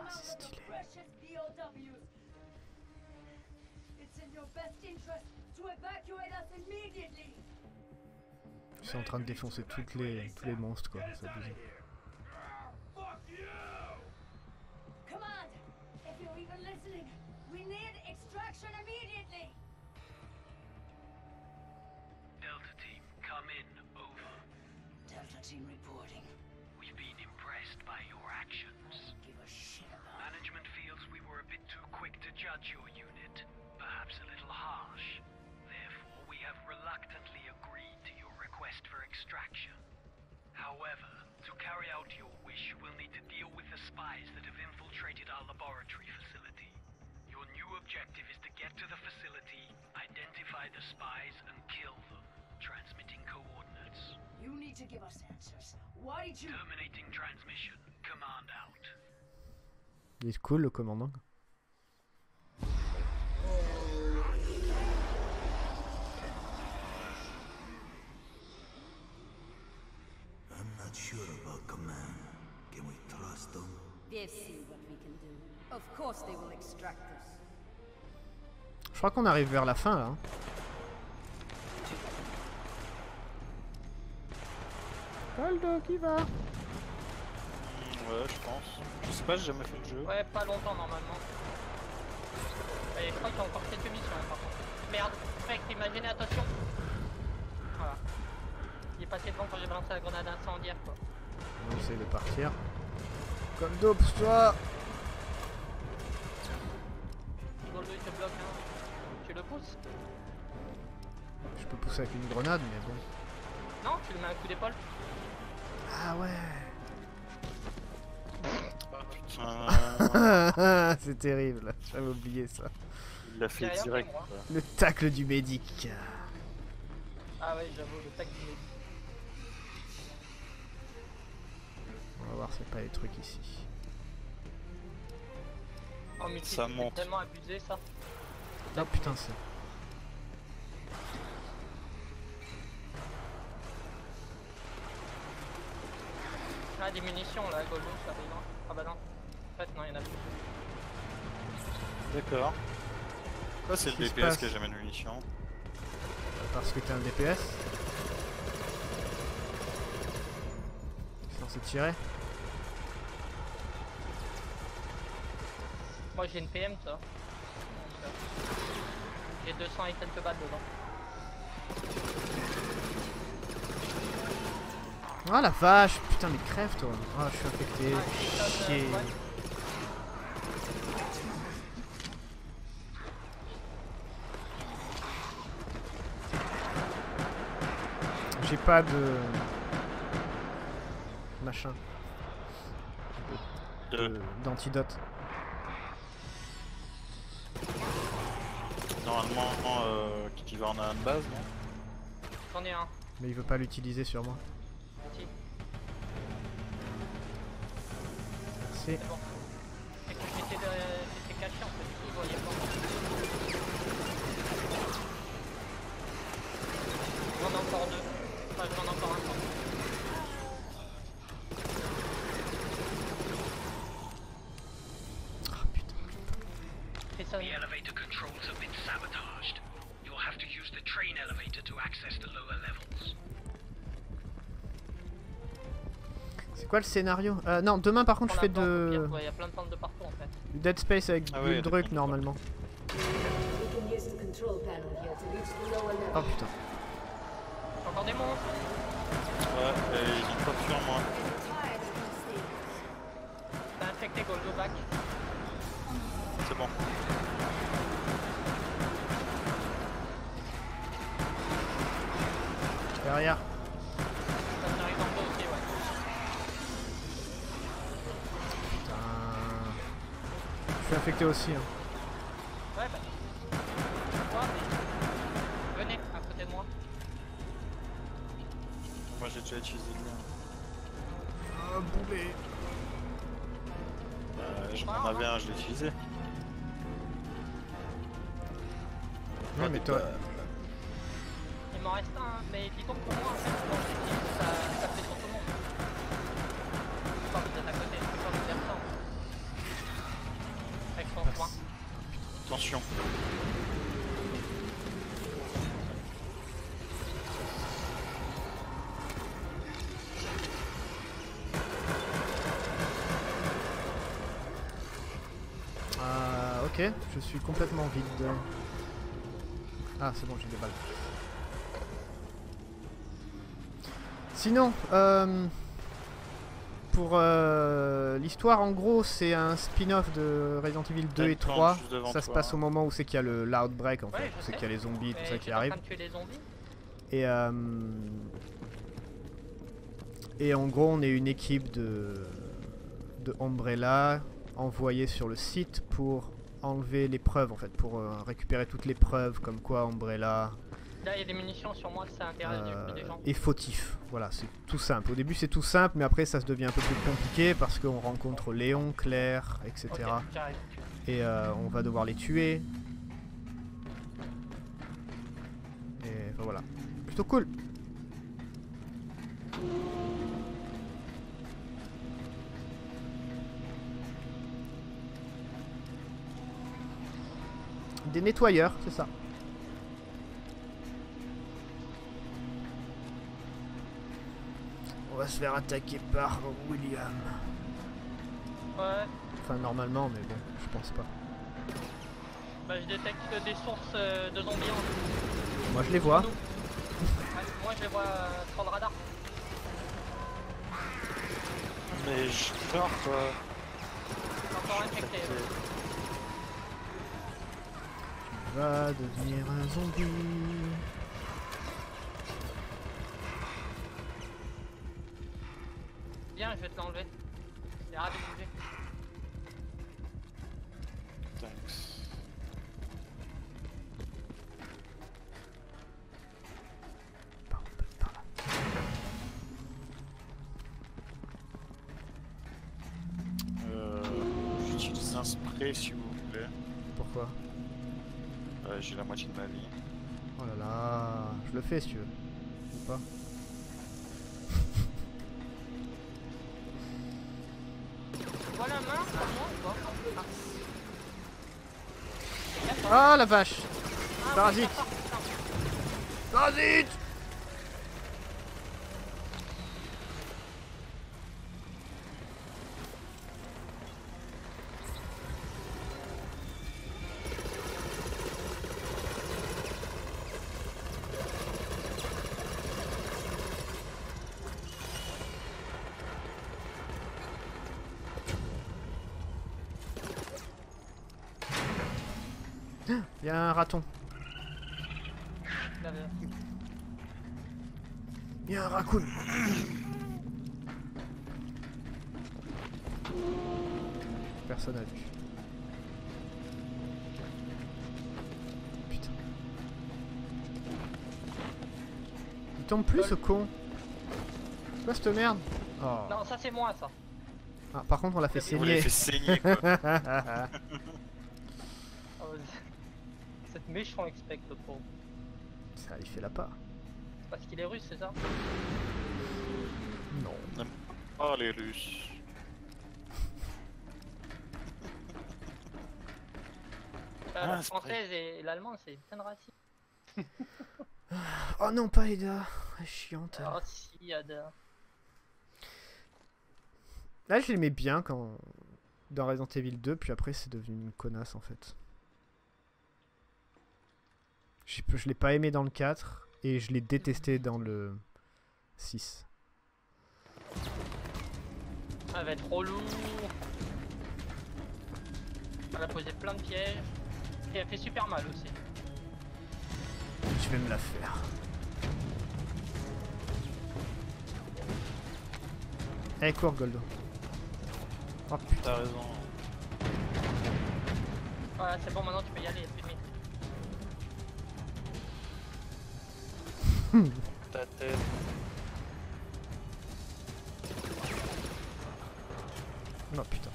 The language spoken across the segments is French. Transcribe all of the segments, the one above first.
c'est stylé. Ils sont en train de défoncer tous les monstres quoi, c'est abusé. Delta team, come in, over. Delta team reporting. We've been impressed by your actions. Give a shit about Management feels we were a bit too quick to judge your unit, perhaps a little harsh. Therefore, we have reluctantly agreed to your request for extraction. However, to carry out your wish, we'll need to deal with the spies that have infiltrated our laboratory facility. Your new objective is to get to the facility, identify the spies, and kill them, transmitting coordinates. You need to give us answers. Why did you... Terminating transmission. Command out. Il est cool le commandant. I'm not sure about command. Can we trust them? They'll see what we can do. Of course they will extract us. Je crois qu'on arrive vers la fin là. Hein. Goldo qui va? Ouais, je pense. Je sais pas, j'ai jamais fait le jeu. Ouais, pas longtemps normalement. Et je crois qu'il y a encore quelques missions hein, par contre. Merde, mec, t'imagines, attention. Voilà. Il est passé devant quand j'ai balancé la grenade incendiaire quoi. On essaie de partir. Goldo, pousse-toi! Goldo il te bloque hein. Tu le pousses? Je peux pousser avec une grenade, mais bon. Non, tu lui mets un coup d'épaule. Ah ouais! Putain. C'est terrible, j'avais oublié ça. Il l'a fait Derrière, direct. moi. Quoi. Le tacle du médic. Ah ouais, j'avoue, le tac du médic. On va voir s'il n'y a pas des trucs ici. Oh mais Ça c'est monte. tellement abusé ça. Oh putain, c'est... Ah des munitions là, Goldo, ça arrive. Hein. Ah bah non. En fait non, il y en a plus. D'accord. Ça c'est le Qu'est-ce qui se DPS passe? qui a jamais de munitions. Parce que t'es un DPS. T'es censé tirer. Moi j'ai une PM ça. J'ai 200 et quelques balles dedans. Ah la vache, putain mais crève toi. Ah je suis infecté. Ah, Chier. ouais. J'ai pas de... machin. D'antidote. Normalement, Kiki en a un de base, non? J'en ai un. Mais il veut pas l'utiliser sur moi. Si, Merci. c'est bon. C'est que j'étais caché en fait, du coup je voyais pas. J'en ai encore deux. Enfin j'en ai encore un. Ah putain. Fais ça. The elevator controls have been sabotaged. You'll have to use the train elevator to access the lower levels. C'est quoi le scénario? Non, demain par contre je fais de... Il y a plein de tentes de partout en fait. du Dead Space avec Ah ouais, Buldruck d'accord. normalement. We can use the control panel here to reach the lower level. Oh putain. Encore des monstres. Ouais, et il dit pas sur moi. Tired of these things. T'as infecté Goldo back. C'est bon. Derrière. Ça t'arrive en dos aussi, ouais. Putain. Je suis infecté aussi. Hein. Ouais, bah. Quoi, mais... Venez, à côté de moi. Moi j'ai déjà utilisé le mien. Oh boulet. J'en avais un, je l'ai utilisé. Ouais mais toi... Il m'en reste un, hein. Mais dis donc pour moi, en fait, quand je l'utilise, ça fait sur tout le monde. Je peux pas vous êtes à côté, je peux pas vous dire ça. Attention. Ok, je suis complètement vide. Ah, c'est bon, j'ai des balles. Sinon, pour l'histoire, en gros, c'est un spin-off de Resident Evil 2 et 3. Ça se passe au moment où c'est qu'il y a l'outbreak, en fait. C'est qu'il y a les zombies et tout ça qui arrivent. Et en gros, on est une équipe de Umbrella envoyée sur le site pour enlever les preuves, en fait, pour récupérer toutes les preuves, comme quoi Umbrella... Là, il y a des munitions sur moi, ça intéresse des gens. Et fautif, voilà, c'est tout simple. Au début c'est tout simple, mais après ça se devient un peu plus compliqué parce qu'on rencontre Léon, Claire, etc. Okay, et on va devoir les tuer. Et enfin, voilà, plutôt cool. Des nettoyeurs, c'est ça. On va se faire attaquer par William. Ouais. Enfin normalement, mais bon, je pense pas. Bah je détecte des sources de zombies. Moi je les vois. Ouais, moi je les vois sur le radar. Mais je peur quoi. Encore infecté. Tu vas devenir un zombie. Viens, je vais te l'enlever. C'est ravi de bouger. Thanks. J'utilise un spray si vous voulez. Pourquoi? J'ai la moitié de ma vie. Oh là là, je le fais si tu veux. Ou pas? Voilà la main, à moi ou pas? Ah la vache! Parasite! Parasite! Il y a un raton. Il y a un raccoon. Personne n'a vu. Putain. Il tombe plus ce con. C'est quoi cette merde? Oh. Non, ça c'est moi ça. Ah, par contre on l'a fait On l'a saigner. fait saigner quoi. Cette méchant expect le pauvre. Ça il fait la part. Parce qu'il est russe, c'est ça? Non. Oh les Russes. La française et l'allemand, c'est plein de racisme. Oh non, pas Ada. Elle est chiante. Oh si, Ada. Là je l'aimais bien quand... dans Resident Evil 2, puis après c'est devenu une connasse en fait. Je l'ai pas aimé dans le 4 et je l'ai détesté dans le 6. Elle va être trop lourd. Elle a posé plein de pièges. Et elle fait super mal aussi. Je vais me la faire. Allez, cours Goldo. Oh putain. T'as raison. Voilà, c'est bon, maintenant tu peux y aller, il y a plus de mine. Ta tête. Oh putain.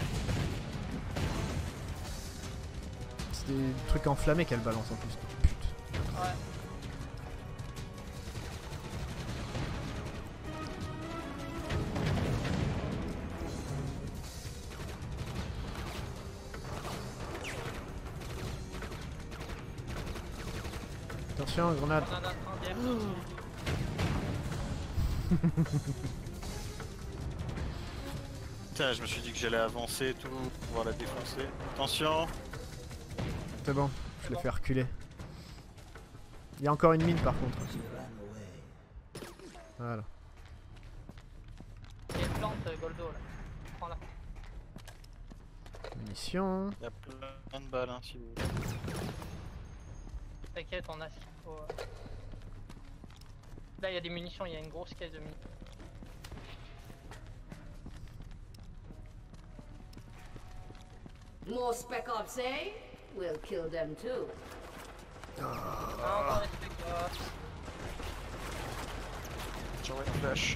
C'est des trucs enflammés qu'elle balance en plus. Putain. Ouais. attention, grenade. On en a 30. Putain, je me suis dit que j'allais avancer et tout, pour pouvoir la défoncer. Attention. C'est bon, je l'ai fait reculer. Il y a encore une mine par contre. Voilà. Il y a une plante Goldo là. Prends-la. Munitions. Il y a plein de balles, hein, si vous voulez. T'inquiète, on a ce qu'il faut. Là, il y a des munitions, il y a une grosse caisse de munitions. More spec ops, eh? We'll kill them too. Ah, encore des spec ops. J'envoie une flash.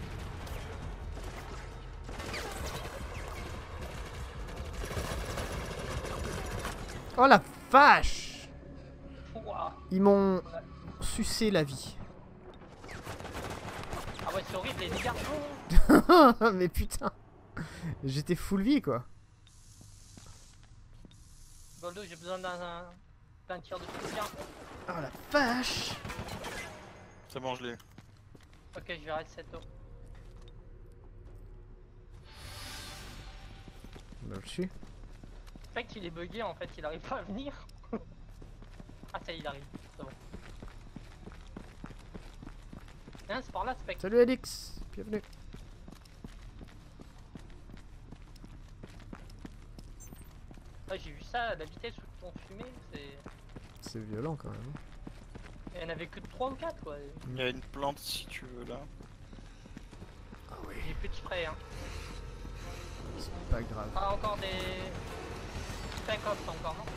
Oh la vache! Ouah. Ils m'ont sucé la vie. Ah ouais, c'est horrible les dégâts. Mais putain! J'étais full vie quoi. Goldo, j'ai besoin d'un tir de soutien. Oh la vache! C'est bon, je l'ai. Ok, je vais arrêter cette eau. Bah, je suis. Spectre il est bugué en fait, il arrive pas à venir. Ah ça y est, il arrive, c'est bon. Hein, c'est par là Spectre. Salut Alix! Bienvenue. Ah, j'ai vu ça, la vitesse où on fumait, c'est... C'est violent quand même. Il y en avait que 3 ou 4 quoi. Il y a une plante si tu veux là. Ah oui. J'ai plus de spray hein. C'est pas grave. Ah encore des... Spec ops encore non?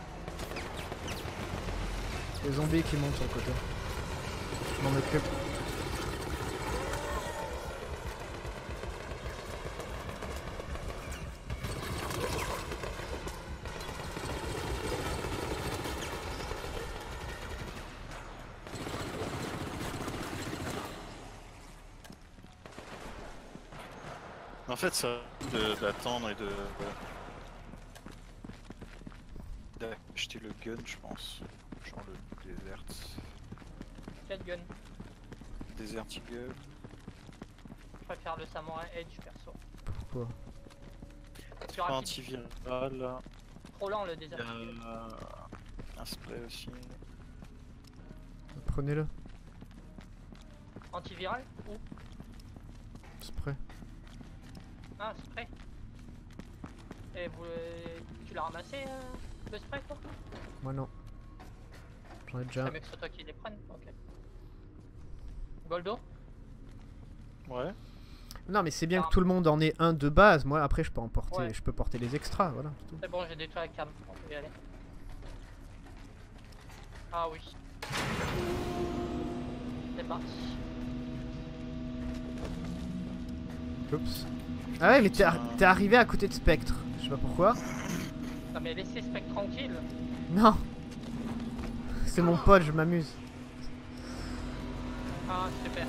Les zombies qui montent sur le côté. Je m'en occupe. En fait, ça d'attendre et d'acheter le gun, je pense. Genre le Desert. Quel gun? Desert Eagle. Je préfère le Samurai Edge perso. Pourquoi? Plus rapide. Antiviral là. Trop lent le Il y désert. a un spray aussi. Prenez-le. Antiviral? Où? Spray. Ah, spray. Et vous, tu l'as ramassé le spray toi? Moi non. J'en ai déjà. C'est mieux que ce soit toi qui les prenne. Ok. Goldo? Ouais. Non mais c'est bien Ah. que tout le monde en ait un de base. Moi après je peux en porter. Ouais. Je peux porter les extras. Voilà. c'est tout. C'est bon, j'ai détruit la cam. On peut y aller. Ah oui. C'est parti. Oups. Ah ouais mais t'es arrivé à côté de Spectre. Je sais pas pourquoi. Non mais laissez Spectre tranquille. Non. C'est mon pote, je m'amuse. Ah super.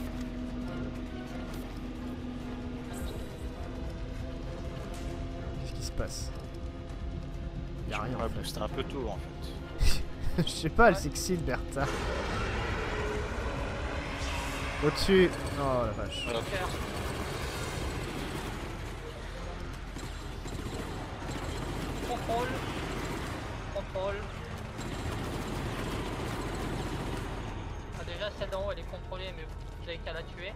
Qu'est-ce qui se passe? Y'a rien On va en fait. booster un peu tôt en fait. Je sais pas, elle s'excite Bertha. Au-dessus. Oh la vache. Voilà. Cœur. Contrôle. Contrôle. Ah, déjà celle d'en haut elle est contrôlée mais vous avez qu'à la tuer.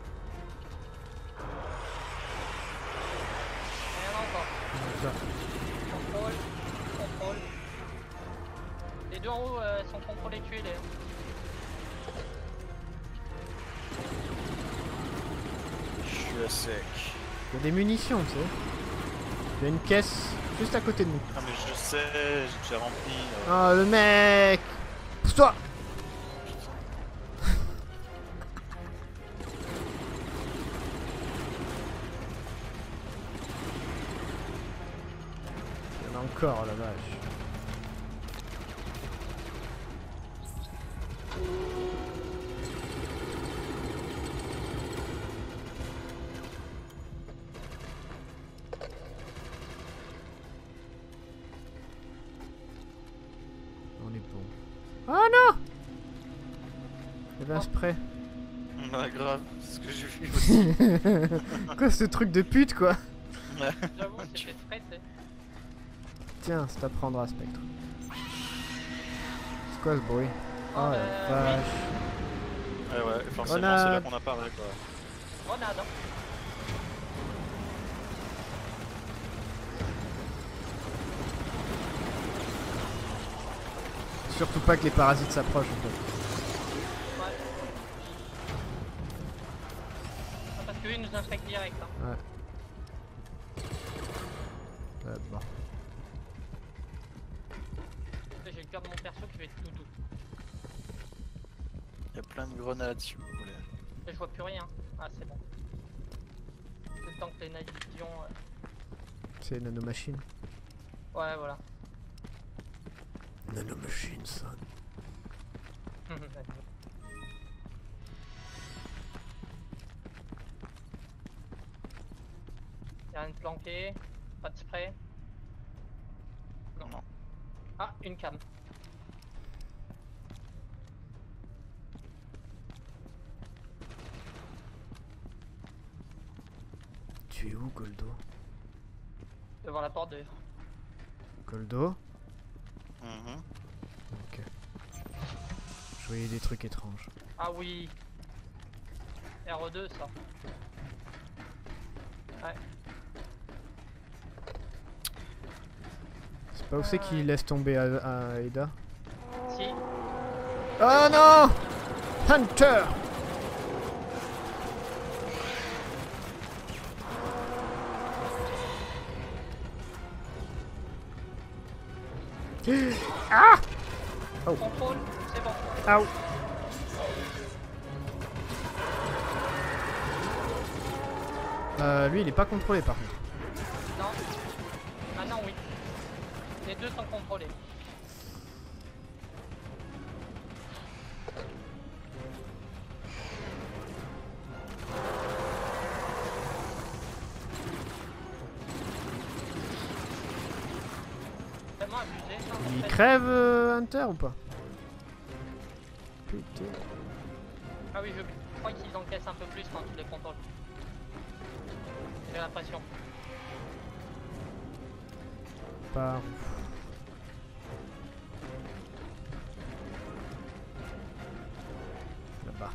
Et il y en a encore. Ça. Contrôle. Contrôle. Les deux en haut sont contrôlés, tuez-les. Je suis à sec. Il y a des munitions, tu sais. Il y a une caisse juste à côté de nous. Ah mais je sais, j'ai rempli. Oh le mec! Pousse-toi! Il y en a encore la vache. On est bon. Oh non! Il y avait un spray. Ouais, grave, c'est ce que j'ai vu aussi. Quoi ce truc de pute quoi? J'avoue, c'était frais, tu sais. Tiens, ça t'apprendra Spectre. C'est quoi ce bruit? Oh la oui. vache. Ouais, ouais, forcément, c'est Grenade. là qu'on apparaît quoi. Grenade, hein. Surtout pas que les parasites s'approchent en fait. Ouais. Ah, parce qu'eux ils nous infectent direct. Hein. Ouais. Bon. J'ai le cœur de mon perso qui va être tout doux. Il y a plein de grenades si vous voulez. Et je vois plus rien. Ah, c'est bon. C'est le temps que les navigations. C'est nanomachine. Ouais, voilà. Nanomachine, ça. Y'a rien de planqué. Pas de spray. Non. Non. Ah, une cam. Tu es où, Goldo? Devant la porte de. Goldo? Mhm. Ok. Je voyais des trucs étranges. Ah oui. RE2 ça. Ouais. C'est pas où c'est qu'il laisse tomber à Ada? Si. Oh non! Hunter! Ah! Oh. Contrôle, c'est bon. Ow. Lui il est pas contrôlé par contre. Non. Maintenant oui. Les deux sont contrôlés. Vraiment abusé. ça, en Il fait. crève Hunter ou pas? Putain. Ah oui, je crois qu'ils encaissent un peu plus quand tu les contrôles. J'ai l'impression. Par où? Là-bas.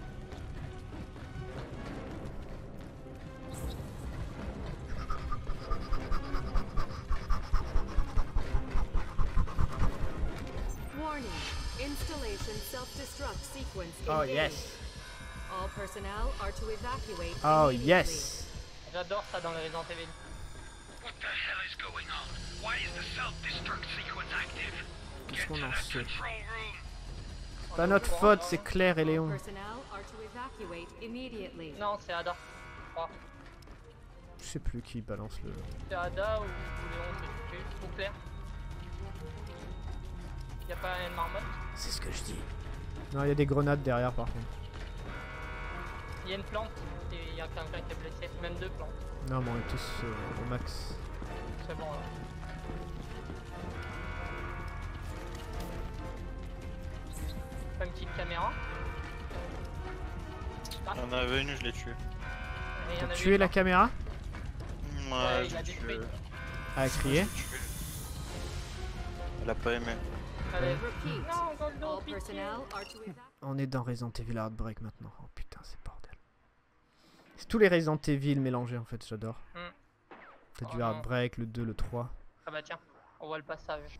Warning. Installation self-destruct sequence Oh engaged. yes. All personnel are to evacuate Oh immediately. yes. J'adore ça dans les Resident Evil. What the hell is going on? Why is the self-destruct sequence active? Qu'est-ce Get qu'on to en the sait? control room. Pas notre faute, c'est Claire et All Léon. personnel are to evacuate immediately. Non, c'est Ada. Oh, Je sais plus qui balance le... c'est Ada ou Léon, je sais plus. Ou Claire. Y'a pas une marmotte? C'est ce que je dis. Non, il y a des grenades derrière par contre. Il y a une plante et il y a quelqu'un qui est blessé. Même deux plantes. Non, mais on est tous au max. C'est bon là. Pas une petite caméra. Ah, Il y en avait une, je l'ai tuée. et il y en T'as avait tué une la là. caméra? Ouais, il je a l'ai détruit. tuée. Ah, elle criait. Elle a pas aimé. Allez. Repeat. Non, Goldo, All pitié. personnel are to evacuate. On est dans Resident Evil Outbreak maintenant. Oh putain, c'est bordel. C'est tous les Resident Evil mélangés en fait, j'adore. T'as du Oh non. Outbreak, le 2, le 3. Ah bah tiens, on voit le passage.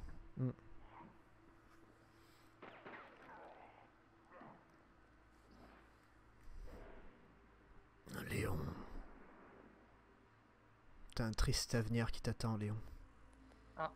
Léon. T'as un triste avenir qui t'attend, Léon. Ah.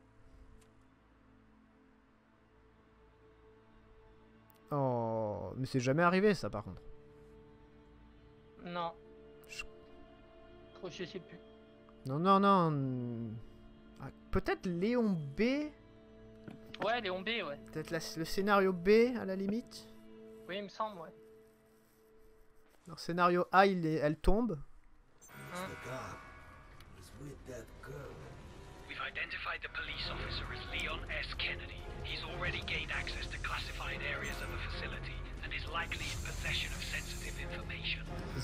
Oh, mais c'est jamais arrivé ça par contre. Non. Je- Je sais plus. Non, non, non. Ah, peut-être Léon B. Ouais, Léon B, ouais. Peut-être le scénario B à la limite. Oui, il me semble, ouais. Alors, scénario A, elle tombe. The cop is with that girl. We've identified the police officer as Leon S. Kennedy. He's already gained access to classified areas of the facility and is likely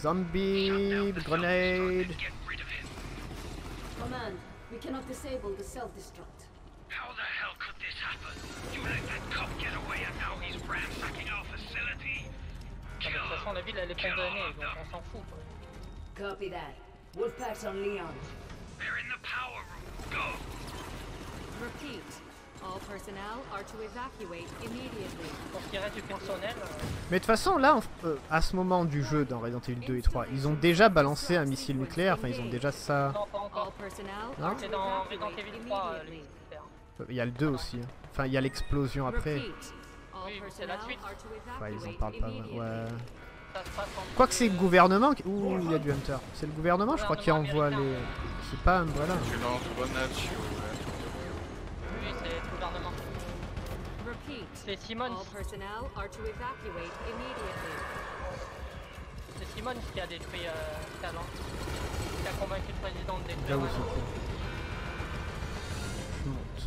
Zombie grenade. Get rid of him. Command, we cannot disable the self-destruct. How the hell could this happen? You let that cop get away and now he's ransacking our facility? De toute façon, la ville elle est condamnée, donc on s'en fout quoi. Copy that. Wolfpack's on Leon. They're in the power room. Go. Repeat. All personnel are to evacuate immediately. Pour ce qui reste du personnel, Mais de toute façon, là, à ce moment du jeu, dans Resident Evil 2 et 3, ils ont déjà balancé un missile nucléaire. Enfin, ils ont déjà ça. non pas All encore. personnel Non. are to C'est dans Resident evacuate Evil 3 les immediately. militaires. Il y a le 2 aussi. Hein. Enfin, il y a l'explosion après. Repeat. All Oui, mais c'est personnel la suite. are to Enfin, ils en evacuate parlent pas. immediately. Ouais. Ça se passe entre Quoique c'est le les- gouvernement qui... Ouh, il y a du Hunter. C'est le gouvernement, je crois, qui envoie les... Américain. C'est pas Umbrella. Tu lances grenade sur... Oui, c'est le gouvernement. Repeat. C'est Simmons. All personnel are to evacuate immediately. C'est Simmons qui a détruit Talon. Qui a convaincu le président de détruire. Là où c'est cool. Je monte.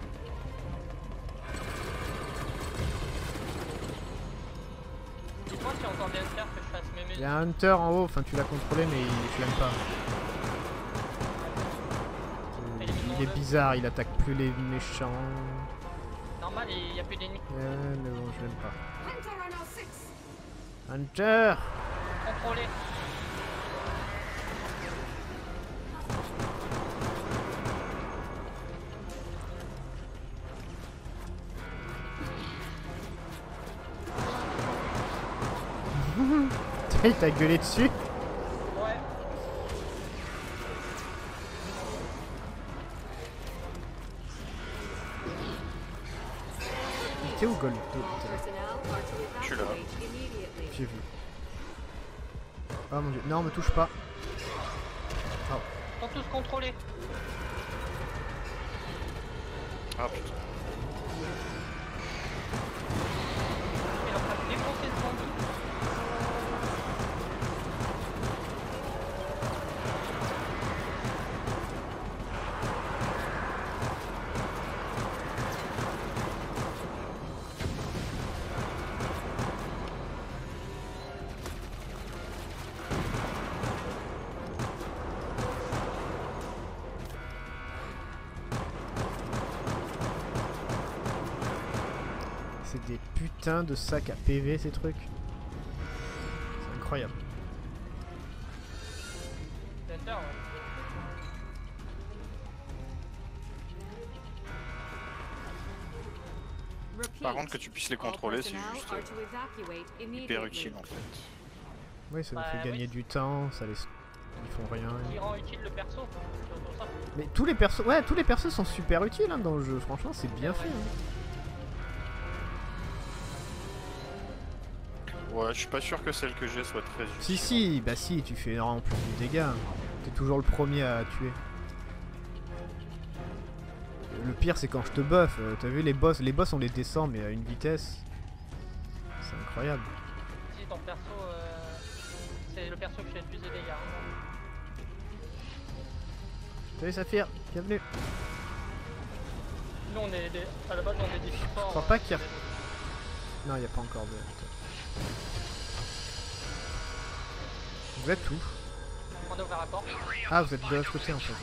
Dis-moi si on entend bien faire que je fasse mes Il musiques. y a un Hunter en haut, enfin tu l'as contrôlé mais je l'aime pas. Il est bizarre, il attaque plus les méchants. Normal, il n'y a plus d'ennemis. Mais bon, je l'aime pas. Hunter on our 6. Hunter! Contrôlé. Il t'a gueulé dessus? Ouais. T'es où, Gold? All personnel are to Je suis là. evacuate immediately. J'ai vu. Oh mon dieu, non, me touche pas. Oh. Ils sont tous contrôlés. Ah putain. Il est en train de défoncer le zombie. C'est des putains de sacs à PV ces trucs. C'est incroyable. Hunter, ouais. Repeat. Par contre, que tu puisses les All contrôler, c'est personnel juste are to evacuate hyper immediately. utile en fait. Oui, ça nous Bah, fait gagner oui. du temps, ça les... Ils font rien. Qui rend utile le perso. C'est surtout ça. Mais tous les persos, ouais, tous les persos sont super utiles hein, dans le jeu. Franchement, c'est bien fait. Hein. Ouais, je suis pas sûr que celle que j'ai soit très utile. Si, si, bah si, tu fais énormément plus de dégâts. T'es toujours le premier à tuer. Le pire, c'est quand je te buff. T'as vu les boss on les descend, mais à une vitesse. C'est incroyable. Si ton perso, c'est le perso qui fait le plus de dégâts. Salut Saphir, bienvenue. Nous, on est des... à la base, on est des supports. crois pas qu'il y a- Non, il n'y a pas encore de... Vous êtes où? On a ouvert la porte. Ah, vous êtes de l'autre côté en fait.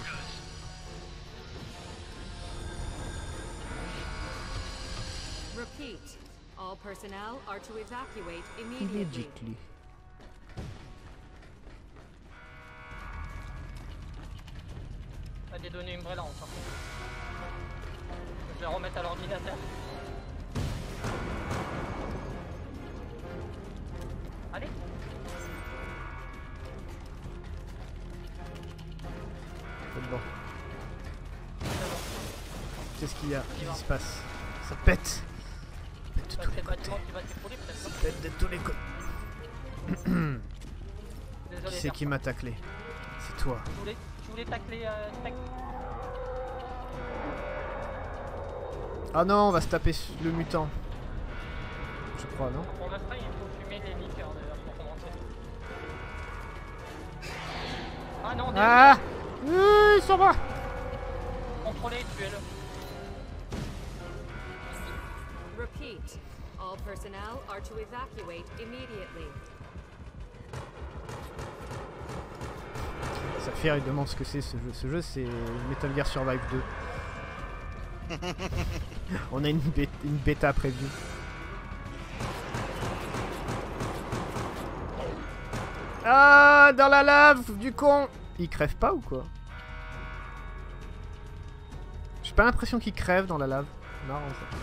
Repeat. All personnel are to evacuate immediately. Immediately. On a des données Umbrella encore. Je vais remettre à l'ordinateur. Allez. C'est bon. Qu'est-ce qu'il y a? Qu'est-ce qui se passe? Ça pète! Ça pète de Bah, tous c'est les le côtés. bâtiment qui va s'écrouler peut-être. Ça pète de tous les côtés. Désolé. Qui c'est qui m'a taclé? C'est toi. Tu voulais tacler Spec. Ah non, on va se taper le mutant. Je crois, non? Pour l'instant, il faut fumer les liqueurs d'ailleurs pour commencer. Ah non, Ah! Sur moi! contrôlez, tuez-le. Repeat. All personnel are to evacuate immediately. Saphir il demande ce que c'est ce jeu. Ce jeu c'est Metal Gear Survive 2. On a une bêta prévue. Ah, dans la lave du con. Il crève pas ou quoi? J'ai pas l'impression qu'il crève dans la lave. Non, ça.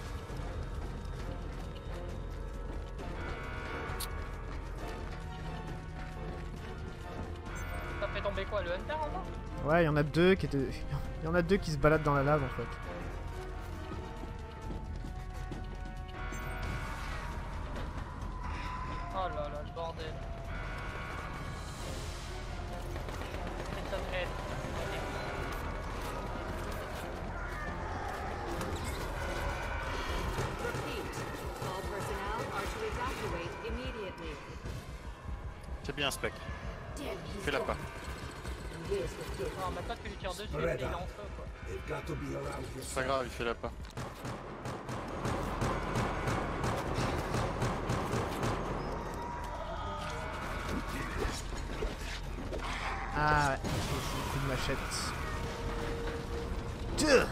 Ça fait tomber quoi, le Hunter en bas? Ouais, il y en a deux qui étaient... Il y en a deux qui se baladent dans la lave en fait. Oh là là, le bordel. Prison Head. Repeat. All personnel are to evacuate immediately. C'est bien, Spec. Damn, he's Fais-la gone. pas. And here's the kid. Non, mais toi tu lui tires dessus et il est en feu quoi. They've got to be around here. C'est pas grave, il fait la pas. Ah ouais, c'est une machette. Deux.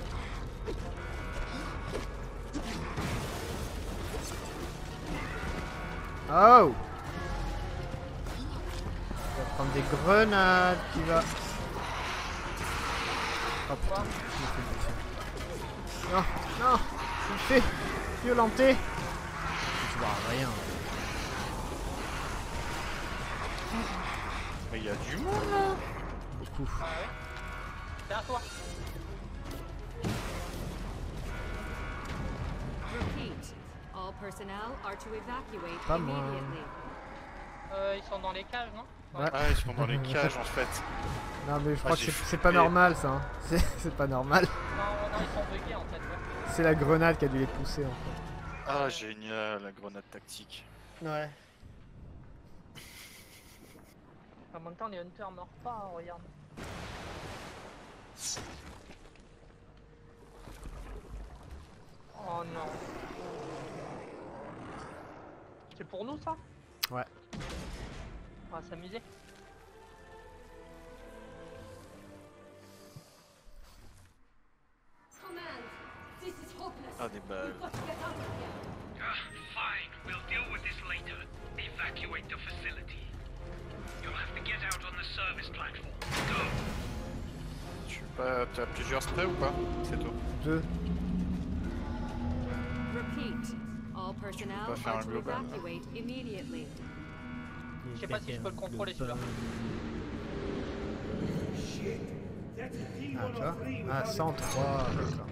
Oh! On va prendre des grenades qui va. Oh putain, je me fais buter. Non, non, je me fais violenter. Je vois rien. Mais il y a du monde là. Beaucoup. Ah ouais. C'est à toi. Repeat. All personnel are to evacuate Pas moi. immediately. Ils sont dans les cages, non? Ouais. Ah, ils sont dans les cages en fait. Non mais je crois que j'ai c'est pas flippé. normal ça. Hein. C'est pas normal. Non, ils sont buggés en fait. Ouais. C'est la grenade qui a dû les pousser en fait. Ah, génial, la grenade tactique. Ouais. En même temps, les Hunters meurent pas, hein, regarde. Oh non. C'est pour nous ça? Ouais. On va s'amuser. Command, this is hopeless. Ah, des balles. We've got to get out of here. Fine, we'll deal with this later. Evacuate the facility. You'll have to get out on the service platform. Go! Tu as plusieurs sprays ou pas? C'est tout. Deux. Repeat. All personnel pas faire are un to global, là. evacuate immediately. Je sais pas si je peux le contrôler celui-là. Ah, tu vois? Ah, 103, d'accord.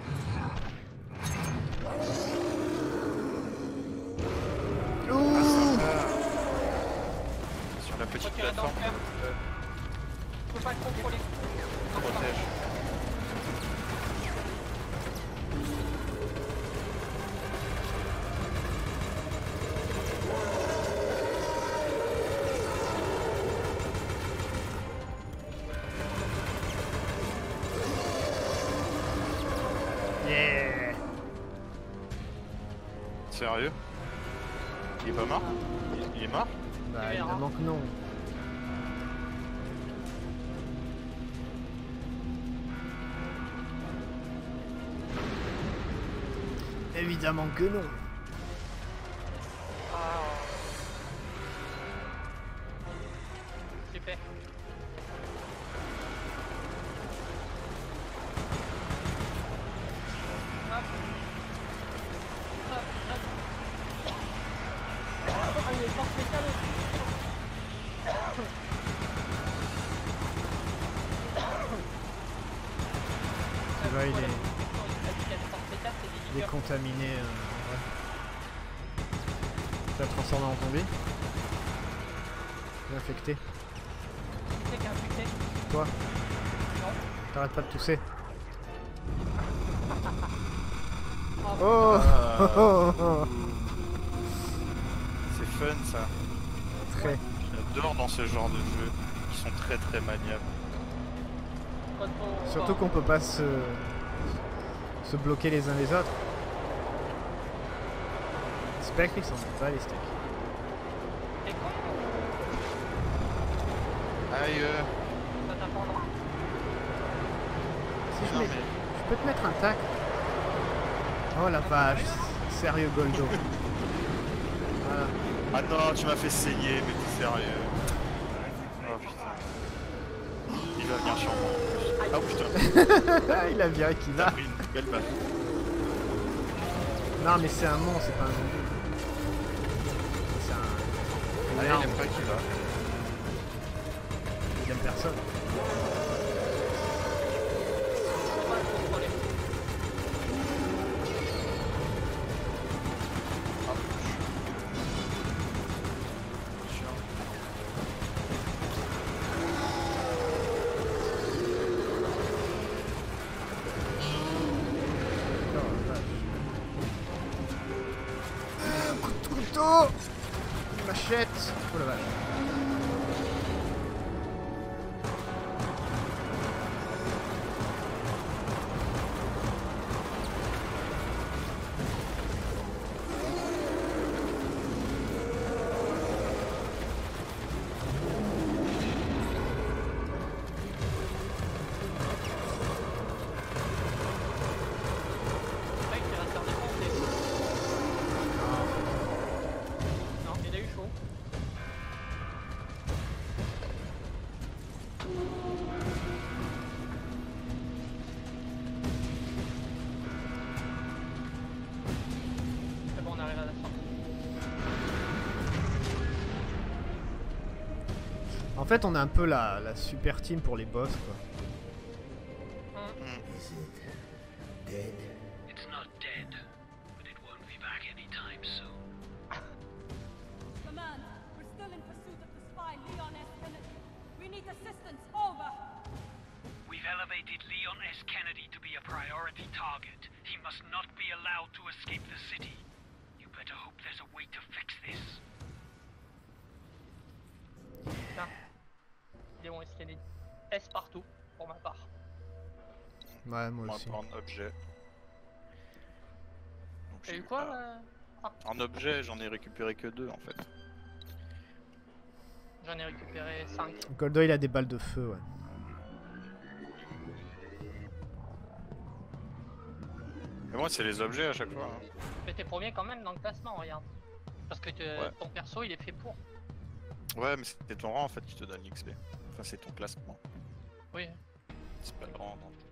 Ouh! Sur la Faut petite tirer dans le plateforme, cœur. Je peux pas le contrôler. protège. Yeah! Sérieux? Il est pas mort? Il est mort? Bah, évidemment que non. Évidemment que non. Ah. Super. Hop. Hop, hop. Ah, il est fort spécial aussi. Tu vois, il est est contaminé. Ouais. Tu l'as transformé en zombie. Il est infecté. Qui c'est qui est infecté? Toi, Non. t'arrêtes pas de tousser. Oh, Oh! Ah. Oh, oh, oh. C'est fun ça. Très. J'adore dans ce genre de jeux qui sont très très maniables. Surtout qu'on peut pas se bloquer les uns les autres. Spectre, ils s'en mettent pas les steaks. C'est con. Aïe. t'apprendre. Si je Non, mets... mais- Je peux te mettre un tac. Oh la vache, sérieux Goldo. Voilà. Ah non, tu m'as fait saigner, mais t'es sérieux. Oh putain. Il va venir sur moi en plus. Oh putain, Il a viré qui t'as va. pris une belle balle. Non mais c'est un monstre, c'est pas un zombie. C'est un... Allez, énorme. il aime pas qui va. Il aime personne. Faut pas le contrôler. Oh, la vache. Couteau. Machette. Oh la vache. Mec, il va se faire défoncer. Non, il a eu chaud. C'est bon, on arrive à la fin. En fait, on a un peu la super team pour les boss, quoi. Is it dead? It's not dead, but it won't be back anytime soon. Command, we're still in pursuit of the spy Leon S. Kennedy. We need assistance. Over. We've elevated Leon S. Kennedy to be a priority target. He must not be allowed to escape the city. You better hope there's a way to fix this. Putain. Léon Escalade. S partout, pour ma part. Ouais, moi On va aussi. prendre objet. Donc, T'as j'ai eu quoi pas- En objet, j'en ai récupéré que 2 en fait. J'en ai récupéré 5. Goldo, il a des balles de feu, ouais. Mais moi, c'est les objets à chaque fois. Hein. Mais t'es premier quand même dans le classement, regarde. Parce que Ouais. ton perso il est fait pour. Ouais, mais c'est ton rang en fait qui te donne l'XP. Enfin, c'est ton classement. Oui. C'est pas le rang, non.